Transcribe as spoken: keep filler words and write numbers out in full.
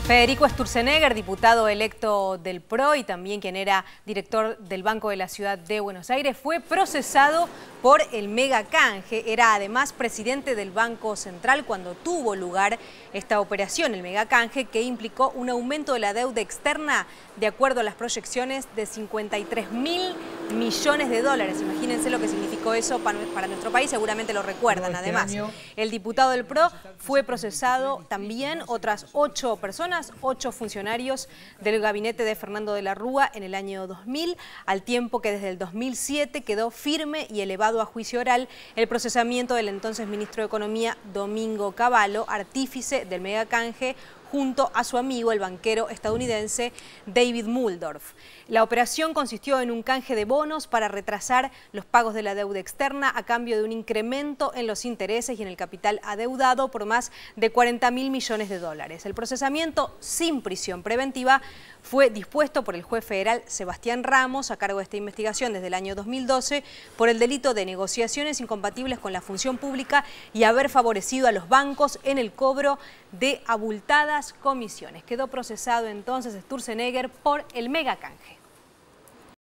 Federico Sturzenegger, diputado electo del P R O y también quien era director del Banco de la Ciudad de Buenos Aires, fue procesado por el megacanje. Era además presidente del Banco Central cuando tuvo lugar esta operación, el megacanje, que implicó un aumento de la deuda externa de acuerdo a las proyecciones de cincuenta y tres mil millones de dólares. Imagínense lo que significó eso para nuestro país, seguramente lo recuerdan. Además, el diputado del P R O fue procesado también, otras ocho personas, ocho funcionarios del gabinete de Fernando de la Rúa en el año dos mil, al tiempo que desde el dos mil siete quedó firme y elevado a juicio oral el procesamiento del entonces ministro de Economía Domingo Cavallo, artífice del megacanje, junto a su amigo, el banquero estadounidense David Muldorf. La operación consistió en un canje de bonos para retrasar los pagos de la deuda externa a cambio de un incremento en los intereses y en el capital adeudado por más de cuarenta mil millones de dólares. El procesamiento sin prisión preventiva fue dispuesto por el juez federal Sebastián Ramos, a cargo de esta investigación desde el año dos mil doce, por el delito de negociaciones incompatibles con la función pública y haber favorecido a los bancos en el cobro de abultadas comisiones. Quedó procesado entonces Sturzenegger por el megacanje.